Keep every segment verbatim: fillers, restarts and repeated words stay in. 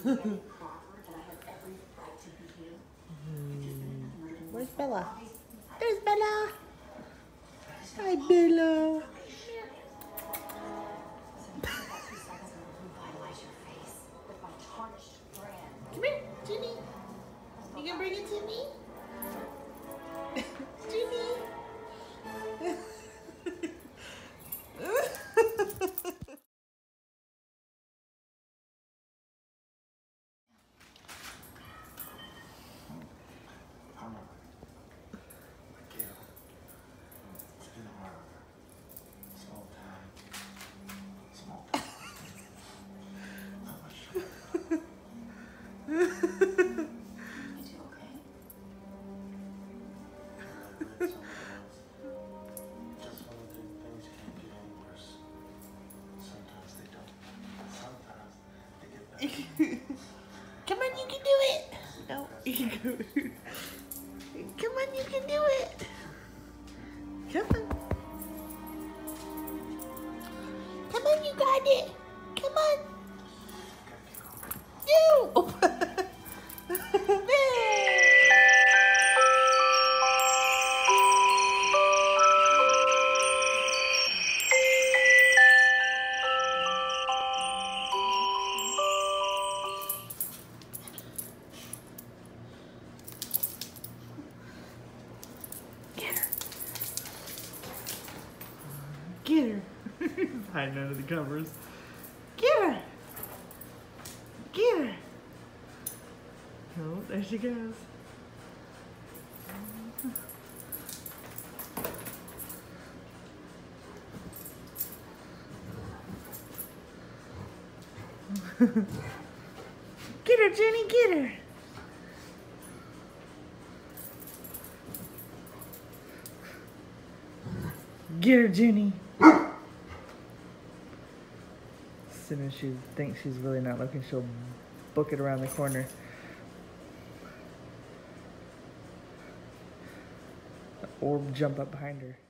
Where's Bella? There's Bella. Hi, Bella. Come here, Ginny. You gonna bring it to me? Ginny. Come on, you can do it. No, you can do it. Come on, you can do it. Come on. Come on, you got it. Come on. Do. Get her. Hiding under the covers. Get her. Get her. Oh, there she goes. Get her, Jenny, get her. Get her, Jenny. As soon as she thinks she's really not looking, she'll book it around the corner. Or jump up behind her.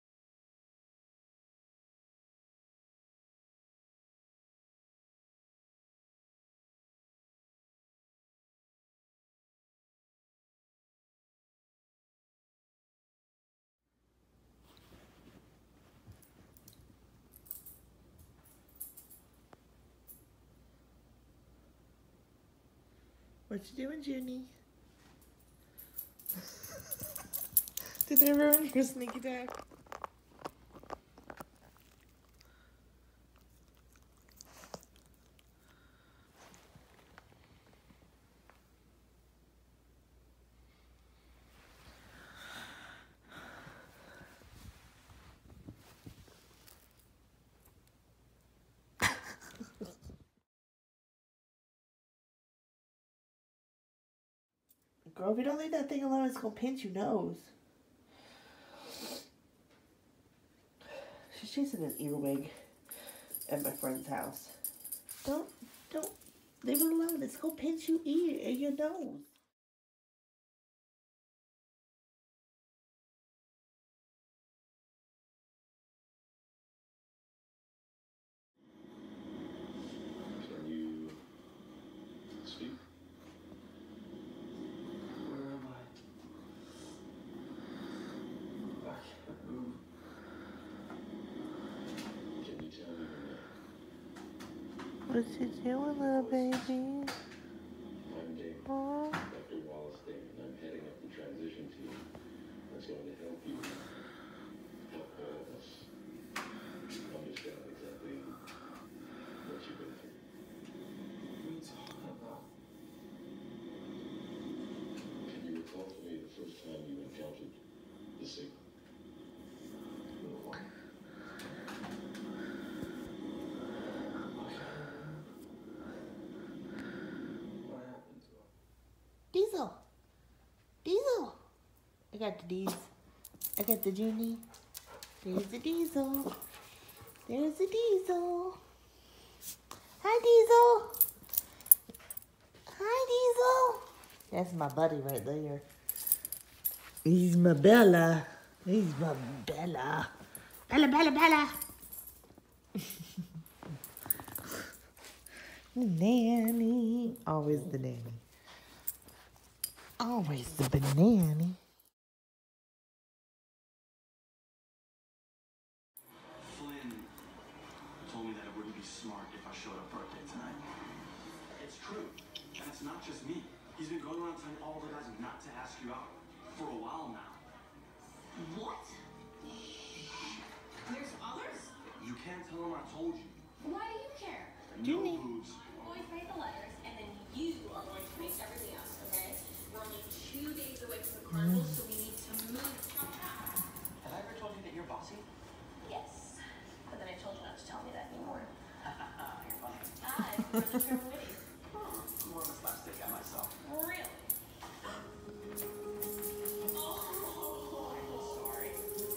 What you doing, Junie? Did I ruin your sneak attack? Girl, if you don't leave that thing alone, it's gonna pinch your nose. She's chasing an earwig at my friend's house. Don't, don't leave it alone. It's gonna pinch your ear and your nose. Can you speak? Where am I? I can't move. Can you tell me your name? What you doing, little baby? I'm Dave. Aww. Doctor Wallace Dave, and I'm heading up the transition team that's going to help you, help all of us understand exactly what you've been through. What are you talking about? Can you recall for me the first time you encountered the signal? Diesel. Diesel. I got the D's. I got the Junie. There's the Diesel. There's the Diesel. Hi, Diesel. Hi, Diesel. That's my buddy right there. He's my Bella. He's my Bella. Bella, Bella, Bella. Nanny. Always the nanny. Always the banana. Flynn told me that it wouldn't be smart if I showed up birthday tonight. It's true. And it's not just me. He's been going around telling all the guys not to ask you out for a while now. What? There's others? You can't tell him I told you. Why do you care? No boobs. Always write the letters, and then you are going to make everything else, okay? We're only two days away from the carnival, so we need to move. Have I ever told you that you're bossy? Yes. But then I told you not to tell me that anymore. You're funny. Ah, it's for the term witty. I'm more of a slapstick guy myself. Really? Oh, I'm sorry.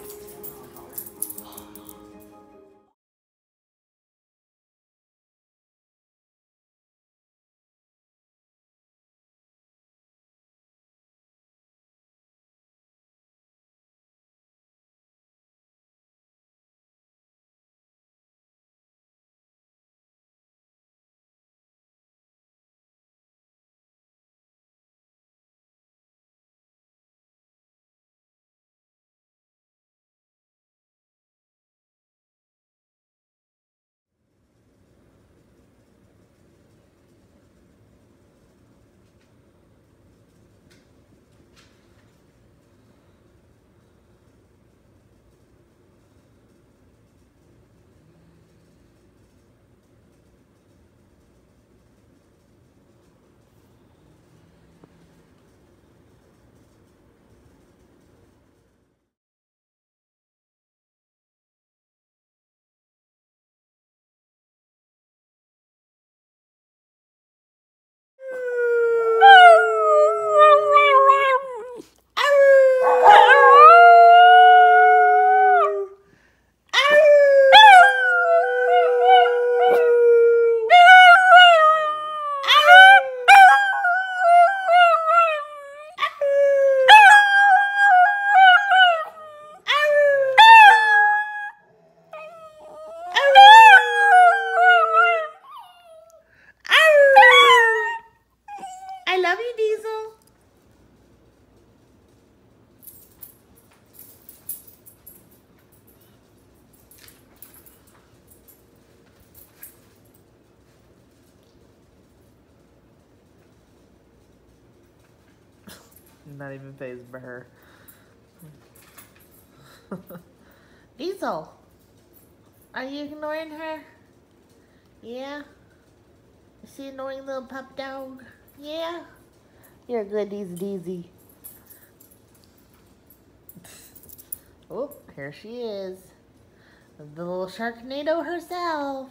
I love you, Diesel. Not even phased by her. Diesel, are you ignoring her? Yeah? Is she annoying little pup dog? Yeah? You're a good Deezy Deezy. Oh, here she is. The little Sharknado herself.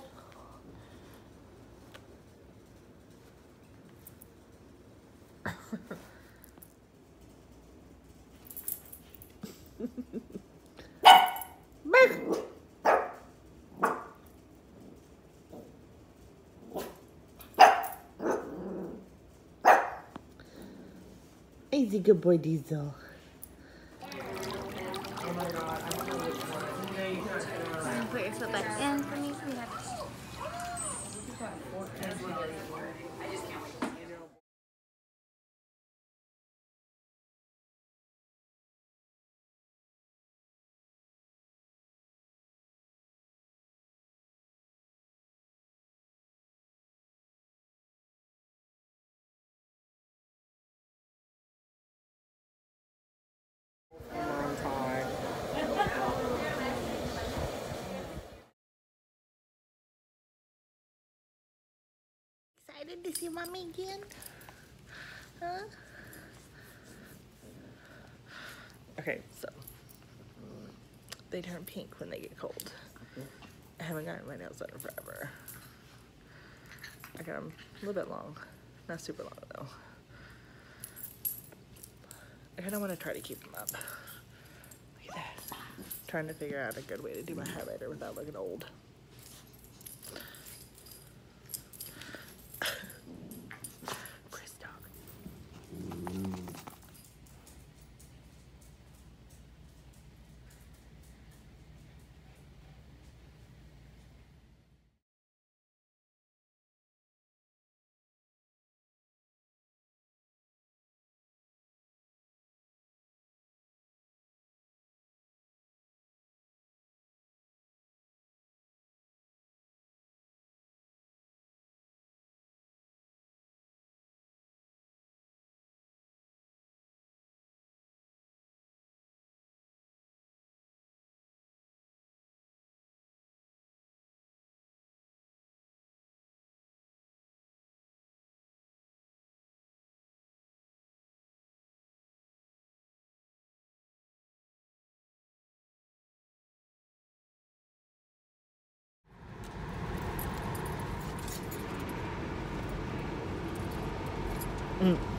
Easy, good boy, Diesel. Put your foot back in for me, sweetheart. Excited to see mommy again? Huh? Okay, so they turn pink when they get cold. I haven't gotten my nails done in forever. I got them a little bit long, not super long though. I kind of want to try to keep them up. Look at this. Trying to figure out a good way to do my highlighter without looking old. Mm.